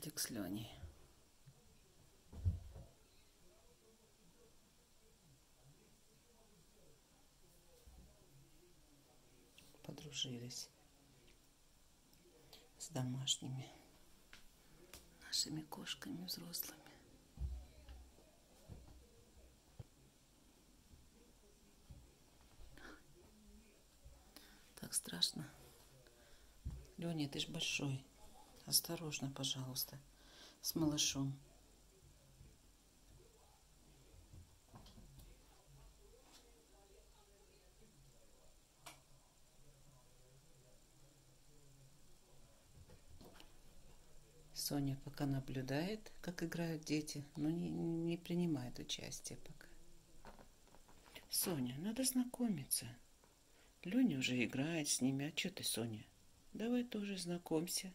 котик с Леней. Подружились с домашними нашими кошками взрослыми. Так страшно. Леня, ты ж большой. Осторожно, пожалуйста, с малышом. Соня пока наблюдает, как играют дети, но не принимает участия пока. Соня, надо знакомиться. Леня уже играет с ними. А что ты, Соня? Давай тоже знакомься.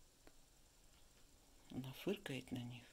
Она фыркает на них.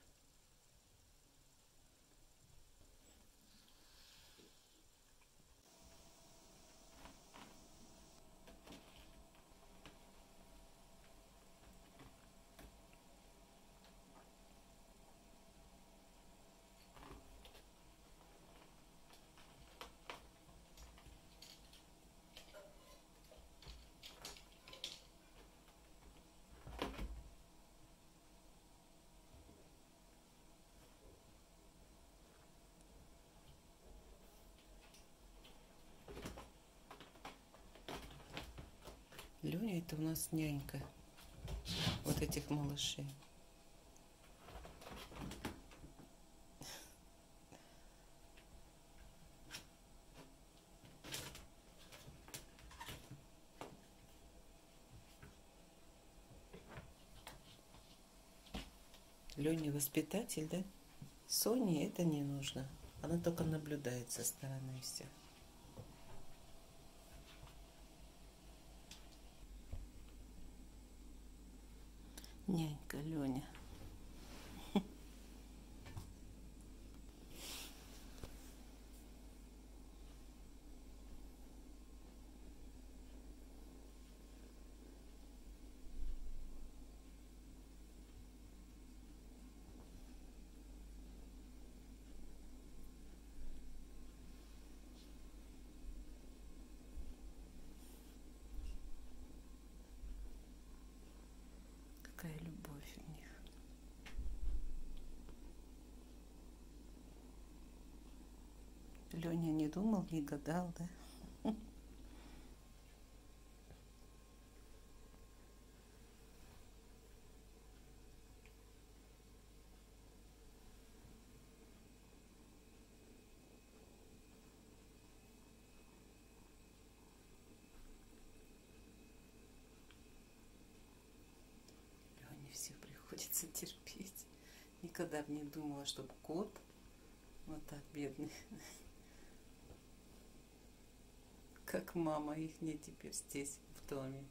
Леня это у нас нянька вот этих малышей. Леня воспитатель, да? Соне это не нужно. Она только наблюдает со стороны всех. Нянька Леня. Какая любовь у них. Леня не думал, не гадал, да? Лене все приходится терпеть. Никогда бы не думала, чтобы кот вот так бедный, как мама их не теперь здесь, в доме.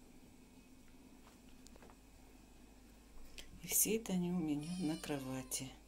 И все это они у меня на кровати.